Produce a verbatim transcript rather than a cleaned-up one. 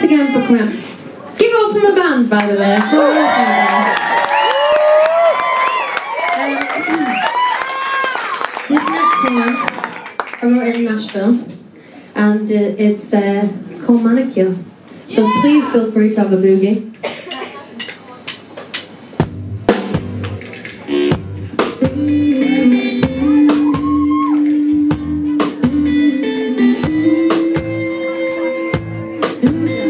Thanks again for coming out. Give it up for my band, by the way. Um, this next one, I wrote it in Nashville, and it, it's, uh, it's called Manicure. So please feel free to have a boogie. Mm-hmm.